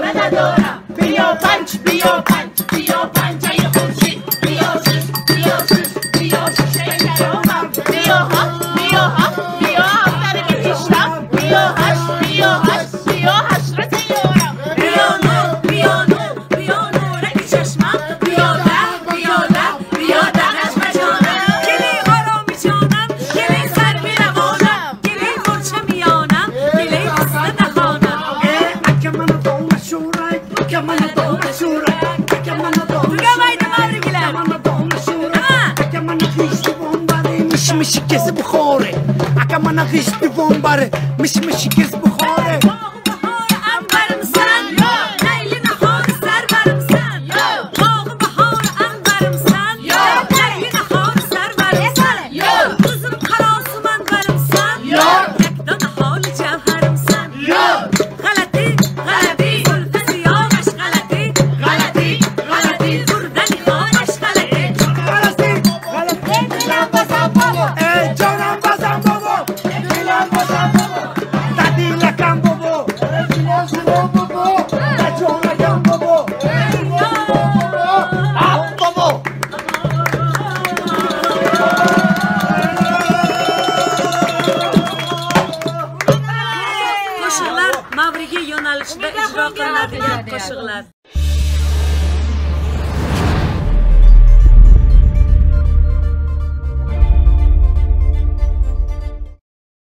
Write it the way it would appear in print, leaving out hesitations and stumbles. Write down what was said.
ندارم. بیا پنج بیا پنج بیا پنج ای خورشید، بیا شش بیا شش بیا شش ای کرامم، بیا هفت بیا هفت بیا هفت در پیشم، بیا هشت بیا هشت بیا حشرت یارم، بیا نور بیا نور بیا نورک چشمم، بیا ده بیا ده بیا دهش بجانم، گلی آرامی جانم گلی سر می روانم، گلی مرچه میانم گلی بسته نخانم. اگه من دام شورای اگه من دام شورای اگه من دام اگه من خیشتی باره میشه میشه کسی بخوره، اگه من خیشتی باره میشه میشه کسی بخوره. Qo'shiqlar Mavriga yo'nalishida ijro qilinadigan qo'shiqlar.